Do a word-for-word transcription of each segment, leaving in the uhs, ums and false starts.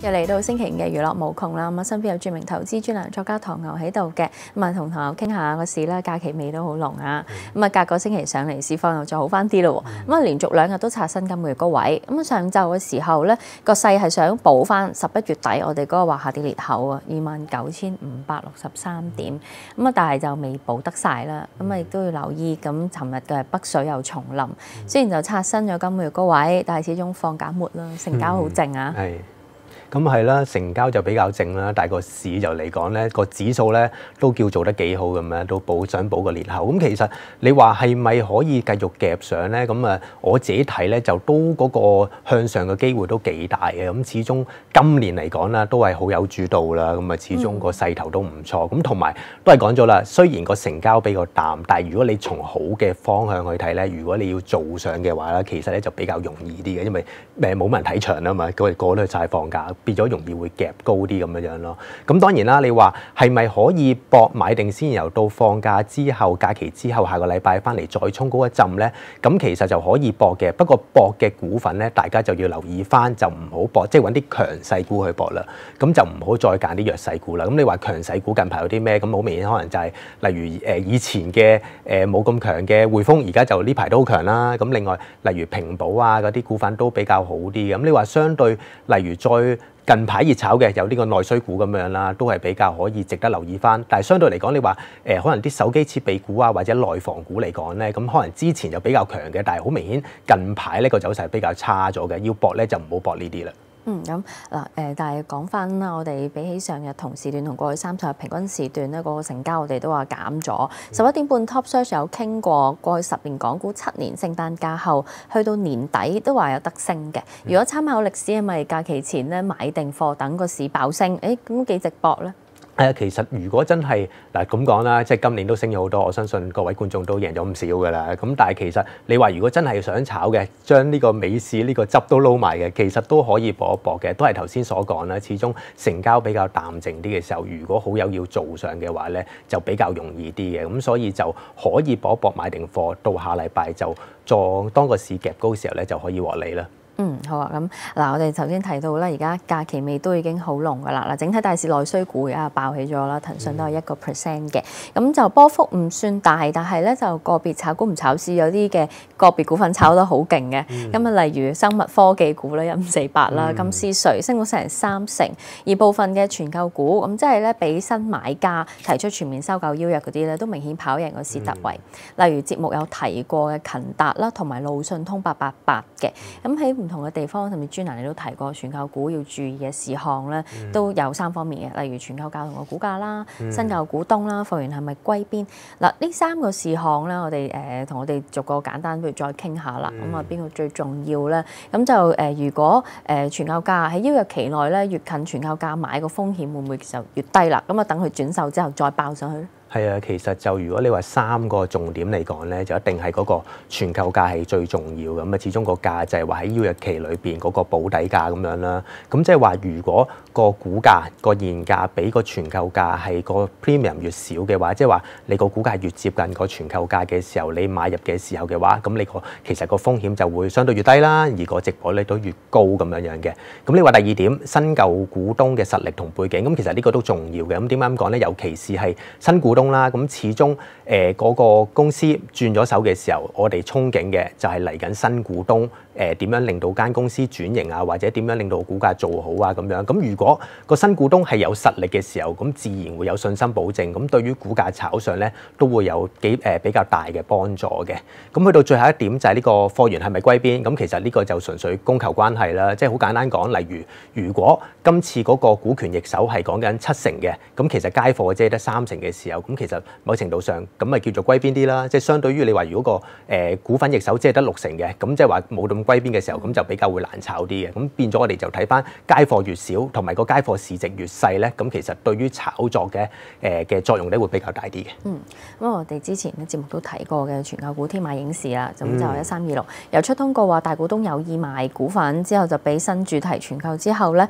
又嚟到星期五嘅娛樂無窮啦，咁啊身邊有著名投資專欄作家唐牛喺度嘅，咁啊同唐牛傾下個市啦，假期味都好濃啊，咁啊隔個星期上嚟市況又再好翻啲咯，咁啊連續兩日都刷新今個月高位，咁啊上晝嘅時候咧個勢係想補翻十一月底我哋嗰個話下跌裂口啊，二萬九千五百六十三點，咁啊但係就未補得晒啦，咁啊亦都要留意，咁尋日嘅北水又重臨，雖然就刷新咗今個月高位，但係始終放假末啦，成交好靜啊。 嗯咁係啦，成交就比較靜啦，但係個市就嚟講咧，個指數咧都叫做得幾好咁樣，都補想補個裂口。咁其實你話係咪可以繼續夾上咧？咁啊，我自己睇咧就都嗰個向上嘅機會都幾大嘅。咁始終今年嚟講啦，都係好有主導啦。咁啊，始終個勢頭都唔錯。咁同埋都係講咗啦，雖然個成交比較淡，但係如果你從好嘅方向去睇咧，如果你要做上嘅話咧，其實咧就比較容易啲嘅，因為誒冇乜人睇場啊嘛，佢哋個個都晒放假。變咗容易會夾高啲咁樣樣咯。咁當然啦，你話係咪可以搏買定先，由到放假之後、假期之後下個禮拜翻嚟再衝高一陣咧？咁其實就可以搏嘅。不過搏嘅股份咧，大家就要留意翻，就唔好搏，即係揾啲強勢股去搏啦。咁就唔好再揀啲弱勢股啦。咁你話強勢股近排有啲咩？咁好明顯可能就係、是、例如誒以前嘅誒冇咁強嘅匯豐，而家就呢排都好強啦。咁另外例如平保啊嗰啲股份都比較好啲嘅。咁你話相對例如再近排熱炒嘅有呢個內需股咁樣啦，都係比較可以值得留意翻。但係相對嚟講，你話誒、呃、可能啲手機設備股啊或者內房股嚟講咧，咁可能之前就比較強嘅，但係好明顯近排呢個走勢比較差咗嘅，要搏咧就唔好搏呢啲啦。 嗯，咁嗱誒，但係講翻啦，我哋比起上日同時段同過去三十日平均時段咧，個成交我哋都話減咗。十一點半 Top Search 有傾過，過去十年港股七年聖誕假後去到年底都話有得升嘅。如果參考歷史，係咪假期前咧買定貨等個市爆升？誒咁幾值博咧？ 誒，其實如果真係嗱咁講啦，即係今年都升咗好多，我相信各位觀眾都贏咗唔少㗎啦。咁但係其實你話如果真係想炒嘅，將呢個美市呢個汁都撈埋嘅，其實都可以搏一搏嘅。都係頭先所講啦，始終成交比較淡靜啲嘅時候，如果好友要做上嘅話咧，就比較容易啲嘅。咁所以就可以搏一搏買定貨，到下禮拜就再當個市夾高嘅時候咧，就可以獲利啦。 嗯，好啊，咁嗱，我哋頭先提到啦，而家假期味都已經好濃噶啦，嗱，整體大市內需股而家爆起咗啦，騰訊都係一個 percent 嘅，咁就波幅唔算大，但係咧就個別炒股唔炒市，有啲嘅個別股份炒得好勁嘅，咁啊、嗯，例如生物科技股咧，一五四八啦，金斯瑞升到成三成，而部分嘅全購股，咁即係咧俾新買家提出全面收購邀約嗰啲咧，都明顯跑贏個市特惠，嗯、例如節目有提過嘅勤達啦，同埋路訊通八八八嘅，咁喺唔同嘅地方，甚至專欄你都提過全購股要注意嘅事項咧，嗯、都有三方面嘅，例如全購價同個股價啦、嗯、新舊股東啦、貨源係咪歸邊嗱？呢三個事項咧，我哋誒同我哋逐個簡單，不如再傾下啦。咁啊、嗯，邊個最重要咧？咁就誒、呃，如果誒、呃、全購價喺邀約期內咧，越近全購價買個風險會唔會就越低啦？咁啊，等佢轉售之後再爆上去。 係啊，其實就如果你話三個重點嚟講咧，就一定係嗰個全購價係最重要嘅。咁啊，始終個價就係話喺邀約期裏邊嗰個保底價咁樣啦。咁即係話，如果個股價個現價比個全購價係個 premium 越少嘅話，即係話你個股價越接近個全購價嘅時候，你買入嘅時候嘅話，咁你個其實個風險就會相對越低啦，而個值博率都越高咁樣樣嘅。咁你話第二點，新舊股東嘅實力同背景，咁其實呢個都重要嘅。咁點解咁講咧？尤其是係新股東啦，咁始終誒嗰個公司轉咗手嘅時候，我哋憧憬嘅就係嚟緊新股東誒點樣令到間公司轉型啊，或者點樣令到股價做好啊咁樣。咁如果個新股東係有實力嘅時候，咁自然會有信心保證，咁對於股價炒上咧都會有幾誒比較大嘅幫助嘅。咁去到最後一點就係呢個貨源係咪歸邊？咁其實呢個就純粹供求關係啦，即係好簡單講，例如如果今次嗰個股權易手係講緊七成嘅，咁其實街貨只係得三成嘅時候，咁其實某程度上咁咪叫做歸邊啲啦，即係相對於你話如果個誒股份易手只係得六成嘅，咁即係話冇咁歸邊嘅時候，咁就比較會難炒啲嘅。咁變咗我哋就睇翻街貨越少，同埋個街貨市值越細咧，咁其實對於炒作嘅誒嘅作用咧會比較大啲嘅。嗯， 咁我哋之前嘅節目都提過嘅全購股天馬影視啦，咁就一三二六，又出通告話大股東有意賣股份之後就俾新主題全購之後咧。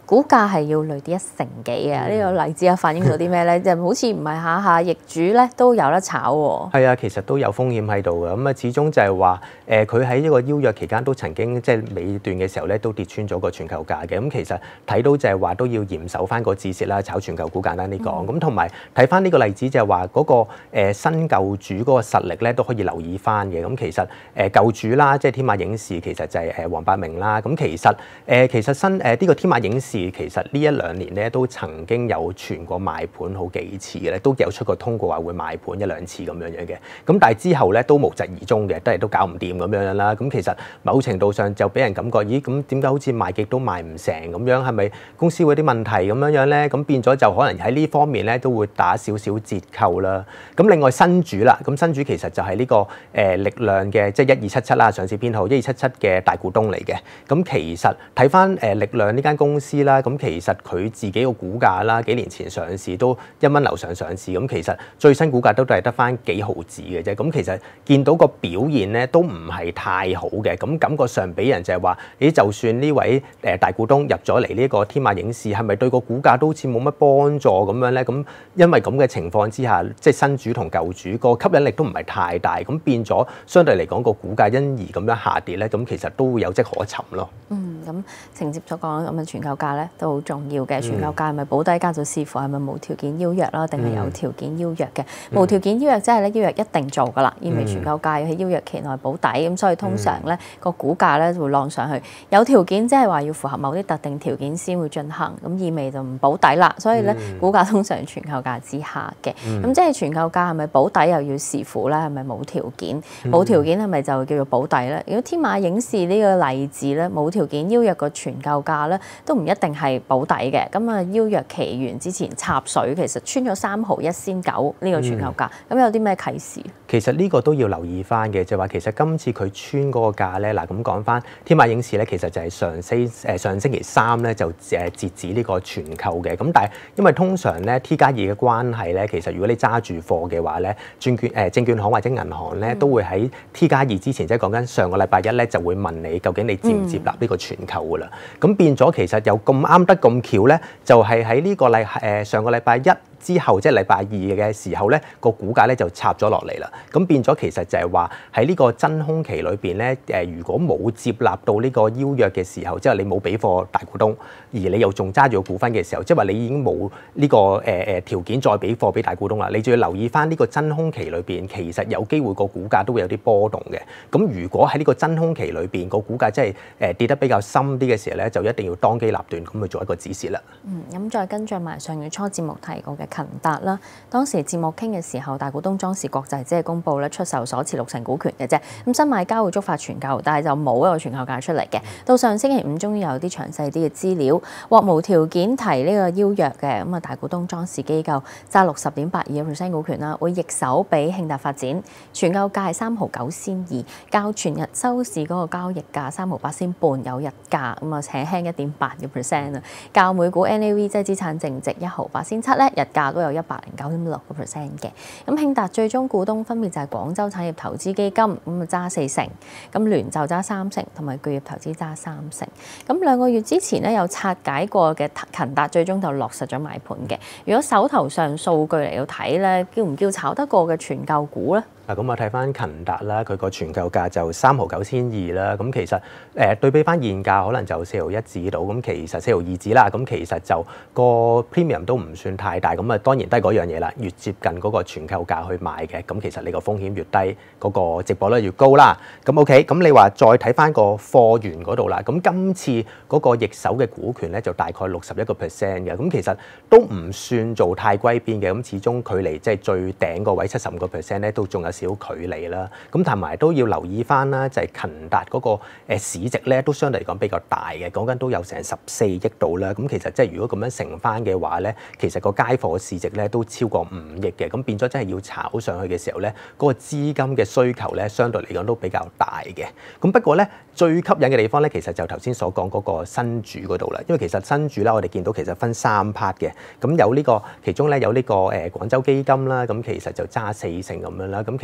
股價係要累跌一成幾嘅。呢、嗯、個例子啊反映到啲咩咧？就好似唔係下下易主咧都有得炒喎。 係啊，其實都有風險喺度嘅。咁啊，始終就係話誒，佢喺呢個邀約期間都曾經即係尾段嘅時候咧，都跌穿咗個全球價嘅。咁其實睇到就係話都要嚴守翻個止蝕啦，炒全球股簡單啲講。咁同埋睇翻呢個例子就係話嗰個、呃、新舊主嗰個實力咧都可以留意翻嘅。咁其實誒、呃、舊主啦，即係天馬影視，其實就係誒黃百鳴啦。咁其實誒、呃、其實新誒呢、呃這個天馬影視其實呢一兩年咧都曾經有傳過賣盤好幾次嘅咧，都有出過通告話會賣盤一兩次咁樣樣嘅。咁但係之後咧都無疾而終嘅，都係都搞唔掂咁樣樣啦。咁其實某程度上就俾人感覺，咦咁點解好似賣極都賣唔成咁樣？係咪公司會有啲問題咁樣樣咧？咁變咗就可能喺呢方面咧都會打少少折扣啦。咁另外新主啦，咁新主其實就係呢、這個誒、呃、力量嘅即係一二七七啦，上市編號一二七七嘅大股東嚟嘅。咁其實睇翻誒力量呢間公司啦，咁其實佢自己個股價啦，幾年前上市都一蚊樓上上市，咁其實最新股價都係得翻幾毫子嘅啫。咁其實見到個表現咧都唔係太好嘅，咁感覺上俾人就係話，咦就算呢位誒大股東入咗嚟呢個天馬影視，係咪對個股價都好似冇乜幫助咁樣咧？咁因為咁嘅情況之下，即係新主同舊主個吸引力都唔係太大，咁變咗相對嚟講個股價因而咁樣下跌咧，咁其實都會有跡可尋咯。 嗯，咁承接所講咁嘅全購價咧都好重要嘅。全購價係咪保底價就視乎係咪無條件邀約啦，定係有條件邀約嘅？嗯、無條件邀約即係咧邀約一定做噶啦，意味全購價要喺邀約期內保底，咁所以通常咧個股價咧會浪上去。有條件即係話要符合某啲特定條件先會進行，咁意味就唔保底啦。所以咧股價通常全購價之下嘅，咁、嗯、即係全購價係咪保底又要視乎咧係咪冇條件？冇條件係咪就叫做保底咧？如果天馬影視呢個例子咧，冇條件邀約個全購價咧都唔一定係保底嘅。咁啊邀約期完之前插水，其實穿咗三毫一仙九呢個全購價，咁、嗯、有啲咩啟示？ 其實呢個都要留意翻嘅，就係話其實今次佢穿嗰個價咧，嗱咁講翻天馬影視咧，其實就係上星誒上星期三咧就誒截止呢個全購嘅。咁但係因為通常咧 T 加二嘅關係咧，其實如果你揸住貨嘅話咧，證券誒、呃、證券行或者銀行咧、嗯、都會喺 T 加二之前，即係講緊上個禮拜一咧就會問你究竟你接唔接納呢個全購噶啦。咁、嗯、變咗其實又咁啱得咁巧咧，就係喺呢個禮誒上個禮拜一之後，即係禮拜二嘅時候咧，個股價咧就插咗落嚟啦。咁變咗其實就係話喺呢個真空期裏邊咧，誒如果冇接納到呢個邀約嘅時候，即係你冇俾貨大股東，而你又仲揸住個股份嘅時候，即係話你已經冇呢個誒誒條件再俾貨俾大股東啦。你就要留意翻呢個真空期裏邊，其實有機會個股價都會有啲波動嘅。咁如果喺呢個真空期裏邊個股價即係誒跌得比較深啲嘅時候咧，就一定要當機立斷咁去做一個止蝕啦。 嗯，咁再跟進埋上月初節目提過嘅勤達啦，當時節目傾嘅時候，大股東莊士國際只係公佈咧出售所持六成股權嘅啫。咁新買家會觸發全購，但係就冇一個全購價出嚟嘅。到上星期五終於有啲詳細啲嘅資料，獲無條件提呢個邀約嘅。咁啊，大股東莊士機構揸六十點八二嘅 percent 股權啦，會易手俾慶達發展。全購價係三毫九仙二，較全日收市嗰個交易價三毫八仙半有日價，咁啊輕輕一點八嘅 percent 啊。較每股 N A V 即係資產淨值一毫八仙七咧，日價都有一百零九點六個 percent 嘅。咁慶達最終股東分別就係廣州產業投資基金，咁啊揸四成，咁聯就揸三成，同埋巨業投資揸三成。咁兩個月之前咧有拆解過嘅勤達，最終就落實咗買盤嘅。如果手頭上數據嚟到睇咧，叫唔叫炒得過嘅全購股咧？ 嗱，咁我睇翻勤達啦，佢個全購價就三毫九千二啦。咁其實誒、呃、對比翻現價，可能就四毫一紙到。咁其實四毫二紙啦。咁其實就個 premium 都唔算太大。咁啊，當然都係嗰樣嘢啦。越接近嗰個全購價去買嘅，咁其實你個風險越低，嗰個值博率越高啦。咁 OK，咁你話再睇翻個貨源嗰度啦。咁今次嗰個易手嘅股權咧，就大概六十一個 percent 嘅。咁其實都唔算做太歸邊嘅。咁始終距離即係最頂個位七十五個 percent 咧，都仲有少距離啦，咁同埋都要留意翻啦，就係勤達嗰個市值咧，都相對嚟講比較大嘅，講緊都有成十四億度啦。咁其實即係如果咁樣乘翻嘅話咧，其實個街貨市值咧都超過五億嘅，咁變咗真係要炒上去嘅時候咧，嗰個資金嘅需求咧，相對嚟講都比較大嘅。咁不過咧，最吸引嘅地方咧，其實就頭先所講嗰個新主嗰度啦，因為其實新主啦，我哋見到其實分三 part 嘅，咁有呢個其中咧有呢個誒廣州基金啦，咁其實就揸四成咁樣啦，咁其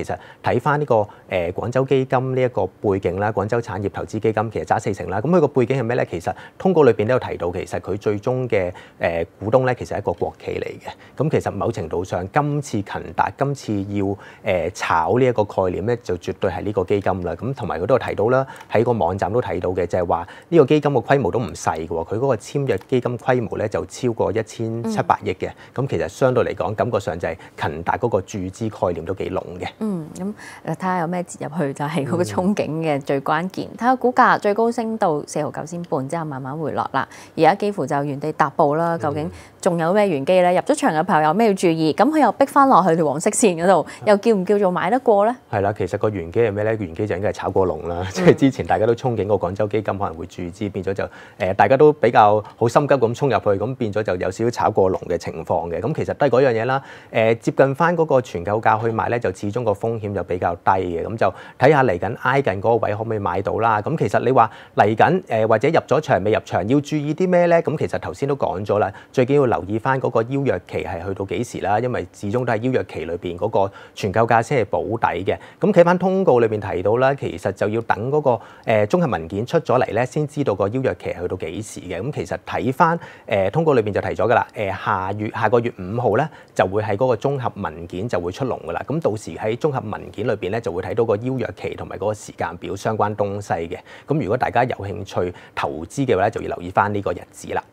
其實睇翻呢個誒、呃、廣州基金呢一個背景啦，廣州產業投資基金其實揸四成啦。咁佢個背景係咩咧？其實通告裏邊都有提到，其實佢最終嘅誒股東咧，其實係一個國企嚟嘅。咁其實某程度上，今次勤達今次要誒、呃、炒呢一個概念咧，就絕對係呢個基金啦。咁同埋佢都有提到啦，喺個網站都睇到嘅，就係話呢個基金嘅規模都唔細嘅喎。佢嗰個簽約基金規模咧就超過一千七百億嘅。咁、嗯、其實相對嚟講，感覺上就係勤達嗰個注資概念都幾濃嘅。 嗯，咁誒睇下有咩接入去就係嗰個憧憬嘅最關鍵。睇下股價最高升到四毫九仙半之後慢慢回落啦，而家幾乎就原地踏步啦。究竟仲有咩玄機咧？入咗場嘅朋友有咩要注意？咁佢又逼翻落去條黃色線嗰度，又叫唔叫做買得過咧？係啦，其實個玄機係咩咧？玄機就應該係炒過龍啦。即係之前大家都憧憬個廣州基金可能會注資，變咗就誒、呃、大家都比較好心急咁衝入去，咁變咗就有少少炒過龍嘅情況嘅。咁其實都係嗰樣嘢啦。誒、呃、接近翻嗰個全購價去買咧，就始終個風險就比較低嘅。咁就睇下嚟緊挨近嗰個位可唔可以買到啦。咁其實你話嚟緊誒或者入咗場未入場要注意啲咩咧？咁其實頭先都講咗啦，最緊要留意翻嗰個邀約期係去到幾時啦，因為始終都係邀約期裏邊嗰個全購價先係保底嘅。咁睇翻通告裏邊提到啦，其實就要等嗰、那個誒、呃、綜合文件出咗嚟咧，先知道個邀約期去到幾時嘅。咁其實睇翻誒通告裏邊就提咗噶啦，誒、呃、下月下個月五號咧就會係嗰個綜合文件就會出籠噶啦。咁到時喺綜合文件裏邊咧就會睇到個邀約期同埋嗰個時間表相關東西嘅。咁如果大家有興趣投資嘅話咧，就要留意翻呢個日子啦。